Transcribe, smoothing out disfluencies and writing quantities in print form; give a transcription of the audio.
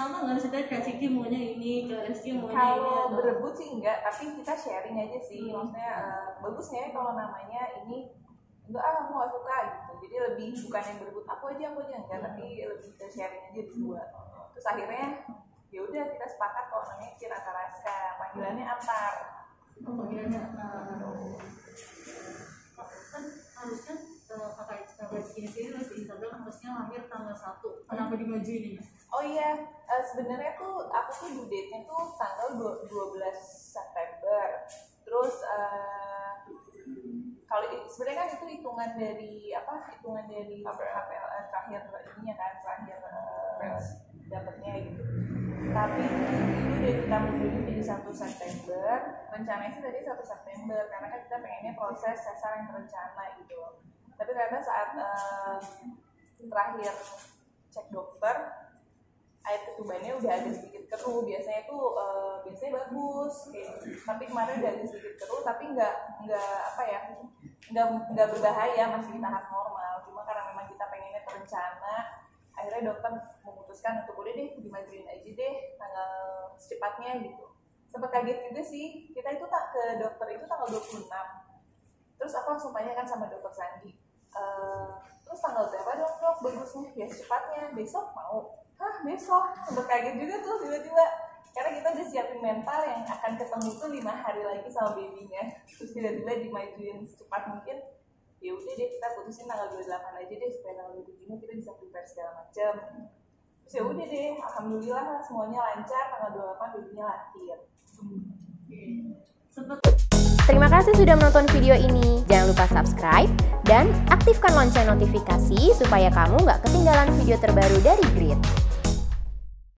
sama nggak sih Kak Ciki maunya ini, Kak Reski maunya ini? Kalau berebut sih enggak, tapi kita sharing aja sih. Maksudnya bagus nggak ya kalau namanya ini enggak aku nggak suka gitu. Jadi lebih bukan yang berebut aku aja enggak, tapi lebih ke sharing aja berdua. Terus akhirnya ya udah kita sepakat kalau namanya Cinata Raska, panggilannya Antar. Panggilannya kan harusnya kakak Rizky ini di Instagram harusnya lahir tanggal 1. Kenapa dimajuin ini? Oh iya, sebenarnya tuh aku tuh due date-nya tuh tanggal 12 September. Terus kalau sebenarnya kan itu hitungan dari HPL terakhir ininya kan, terakhir dapatnya gitu. Tapi itu udah kita mundurin jadi 1 September. Rencananya sih tadi 1 September karena kan kita pengennya proses sesar yang terencana gitu. Tapi karena saat terakhir cek dokter, air ketubannya udah agak sedikit keruh. Biasanya tuh biasanya bagus kayak gitu. Tapi kemarin udah agak sedikit keruh, tapi nggak berbahaya, masih di tahap normal. Cuma karena memang kita pengennya terencana, akhirnya dokter memutuskan untuk udah deh dimajuin aja deh tanggal secepatnya gitu. Sempat kaget juga sih, kita itu ke dokter itu tanggal 26. Terus aku langsung tanyakan sama dokter Sandi, terus tanggal berapa dok bagusnya? Ya secepatnya, besok mau? Hah besok? Sempat kaget juga tuh tiba-tiba, karena kita udah siapin mental yang akan ketemu tuh 5 hari lagi sama babynya. Terus tiba-tiba dimajuin secepat mungkin, ya udah deh kita putusin tanggal 28 aja deh supaya tanggal 27 kita bisa prepare segala macam. Terus ya udah deh, alhamdulillah lah semuanya lancar, tanggal 28 babynya lahir. Terima kasih sudah menonton video ini. Jangan lupa subscribe dan aktifkan lonceng notifikasi supaya kamu nggak ketinggalan video terbaru dari Grit.